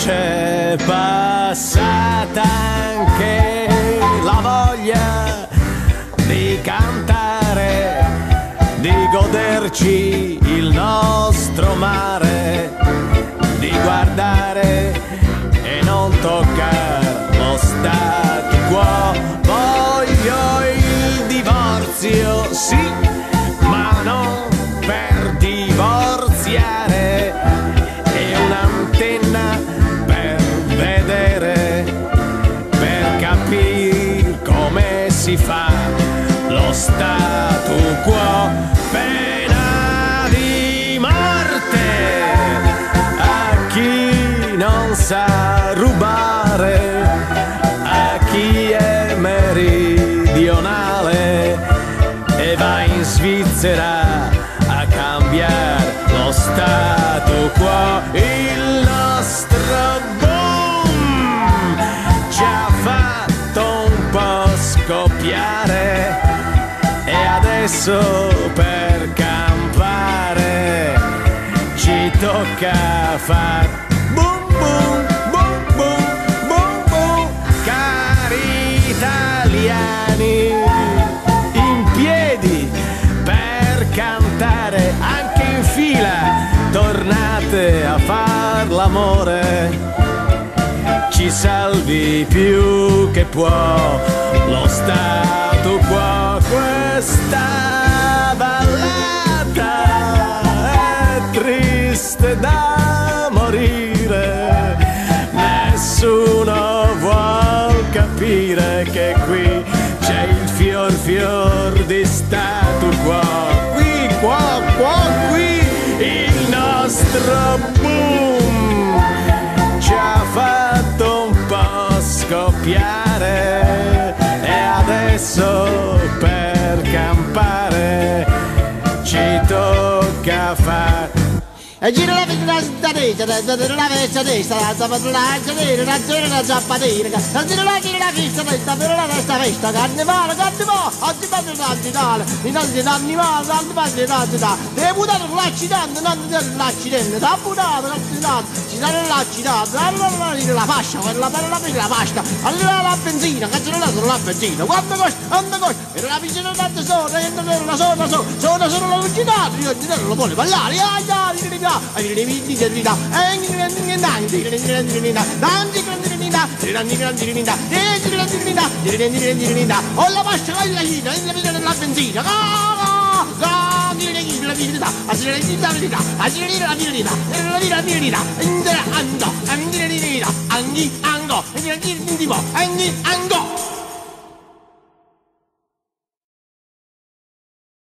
c'è passata anche la voglia di cantare, di goderci il nostro mare, di guardare e non toccare lo statu quo. Voglio il divorzio, sì, ma non per divorziare, e un'antenna per vedere, per capire come si fa lo statu quo. Pena di morte a chi non sa rubare, a chi è meridionale e va in Svizzera a cambiare lo statu quo. Il nostro boom ci ha fatto un po' scoppiare, e adesso per campare ci tocca far boom boom boom boom boom boom. Cari italiani, in piedi per cantare, anche in fila tornate a far l'amore. Ci salvi più che può lo statu quo. Questa ballata è triste da morire, nessuno vuol capire che qui c'è il fior di statu quo. Qui, qui, il nostro boom ci ha fatto un po' scoppiare, e adesso per campare ci tocca fare. E gira la vita da destra, la vecchia destra, la zapatella, la zappatina, la gira la vista destra, per la destra vesta, carnevale, oggi parlo d'antimale, i tanti d'animale, tanti parli d'antimale, devi buttare l'accidente, non l'accidente, da buttare l'accidente, ci sarà l'accidente, allora la fascia, quella per la pasta, allora la benzina, cancellare la benzina, quanto costa, per la vicina tanto sono la lucidata, io non lo vuole ballare, ho la fascia con la china, la benzina, ango,